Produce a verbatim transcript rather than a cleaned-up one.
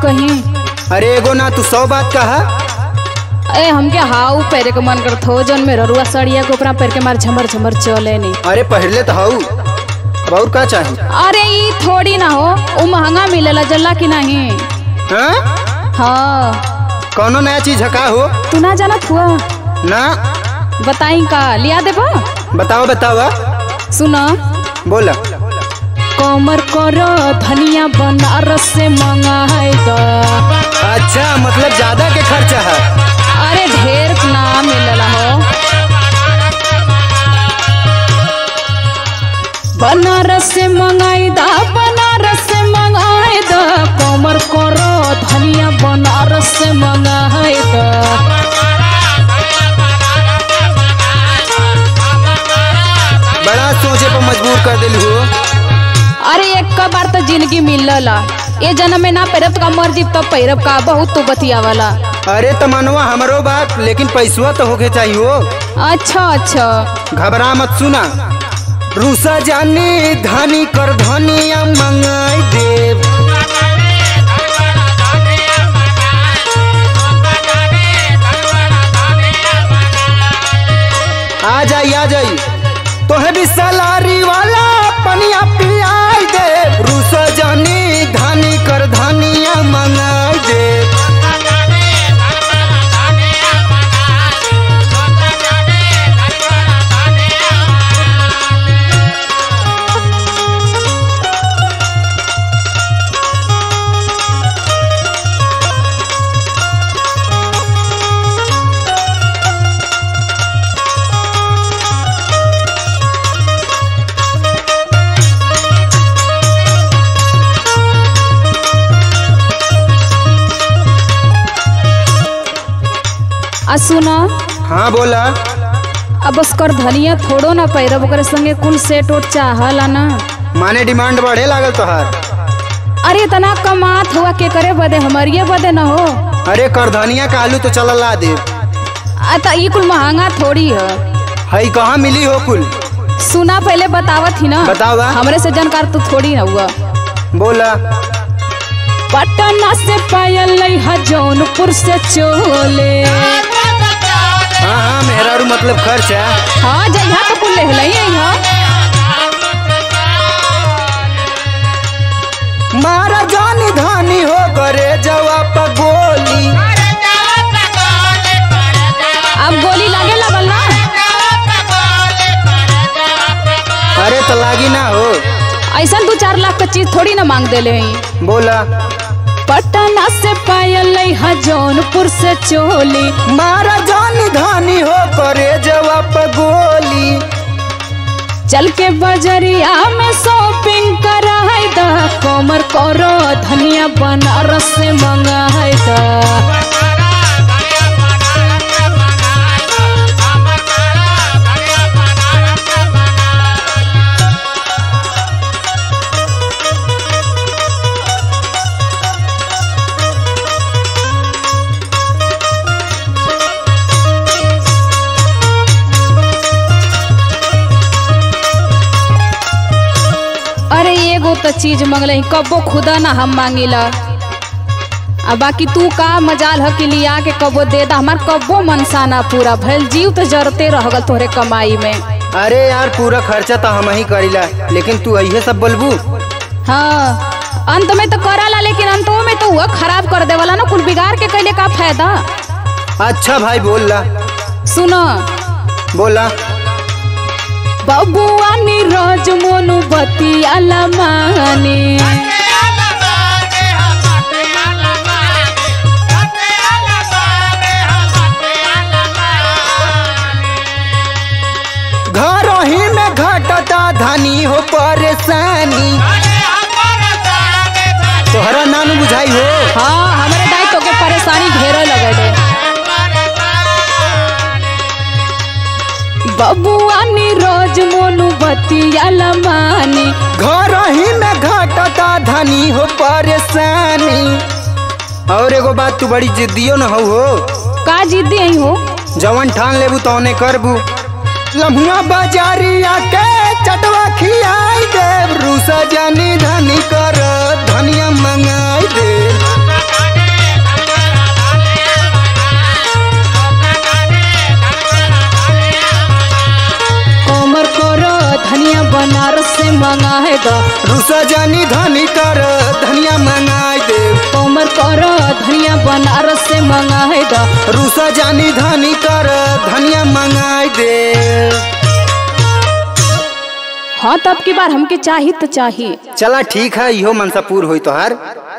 कहीं? अरे एगो ना तू सौ बात कहा। ए हमके हाउ पैरे के मन करत हो जन में ररुआ सड़िया के ऊपर पैर के मार झमर झमर चले नहीं। अरे पहले तो हाउ अब और का चाहिए? अरे ई थोड़ी ना हो, वो महंगा मिलेला जल्ला की नहीं। हाँ? हाँ कौनो नया चीज है का हो? तू ना जानत हुआ ना बताई का लिया देबा? बताओ बताओ। सुना बोला। कमर करो धनिया बनारस से मंगाई द। अच्छा मतलब ज्यादा के खर्चा है? अरे ढेर ना मिलला हो। बनारस से मंगाई द, बनारस से मंगाई द। कमर करो धनिया बनारस से मंगाई द। बड़ा सोचे पर मजबूर कर दिल हो। अरे एक बार तो जिंदगी मिलला, ये जन्म में ना पैरब का मर जीव तब पैरब का, बहुत तो बतिया वाला। अरे तमनवा हमरो बात, लेकिन पैसवा तो होके चाहिए हो। अच्छा अच्छा घबरा मत सुना। रूसा जानी धनी कर धनिया मंगाई देव। आ जाई आ जाई तोहे भी सलारी वाला पनिया पियाई दे। रूसा जानी धनी कर धनिया मंगाई दे। आ सुना। हाँ बोला। अब उसकर धनिया थोड़ो ना पैरब, ओकरे संगे कुल सेट ओट चाहला ना। माने डिमांड बढ़े लागल तोहार। अरे इतना कमात हुआ के करे बदे, हमारिये बदे न हो। अरे कर धनिया का आलू तो चल ला दे। अता ई कुल महंगा थोड़ी है। हई कहाँ मिली हो कुल? सुना पहले बतावत ही ना। बतावा। हमरे से जानकार तू थोड़ी ना हुआ। बोला। पटना से पायल लइहा, जौनपुर से चोले। हाँ हाँ मेहरारू मतलब खर्च है। हाँ जइहा तो कुल ले लई हा। मारा जानी धानी हो करे जवाब गोली। अब गोली लागे लगल ना। अरे तो लागी ना हो। ऐसा दो चार लाख का चीज थोड़ी ना मांग देले हैं। बोला। पटना से पायल लइहा, जौनपुर से चोली। मारा जानी धानी हो करे जवाब गोली। चल के बजरिया में शॉपिंग कराई दा। कमर करो धनिया बनारस से मंगाई दा। तो चीज मंगले कबो खुदा ना हम मांगिला। अब बाकी तू का मजाल है कि लिया के कबो दे दा, हमार कबो मनसा ना पूरा भइल। जीव तो जरते रहगल तोहरे कमाई में। अरे यार पूरा खर्चा तो हम ही करीला, लेकिन तू यही सब बोलबू। हाँ अंत में तो कराला, लेकिन अंतों में तो हुआ खराब कर दे वाला ना। कुल बिगाड़ के कैले का फायदा। अच्छा भाई बोल ला। सुनो। बोला। बबुआ नीरज मोनू बतिया लमानी। घर ही में घटता धनी हो परेशानी। तोहरा नानू बुझाई हो। हाँ हमारे दाई तो के परेशानी ढेर लगे। बबुआ नीरज मोनू बतिया लमानी। घर ही में घटता धनी हो परेशानी। और एगो बात, तू बड़ी जिद्दियो न हो। हो का जिद्दी आई हो? जवन ठान लेबू तौने करबू। लम्हुआ बाजारिया के चटवा खियाई दे। रूसा जानी धनी कर धनिया मंगाई दे। मंगाए द। रुसा जानी धनी कर धनिया मंगाए दे। कमर कर धनिया बनारस से मंगाए द। रुसा जानी धनी कर धनिया मंगाए दे। हाँ तब की बार हमके चाहिए तो चाहिए। चला ठीक है, इहो मनसा पूर होई तोहार।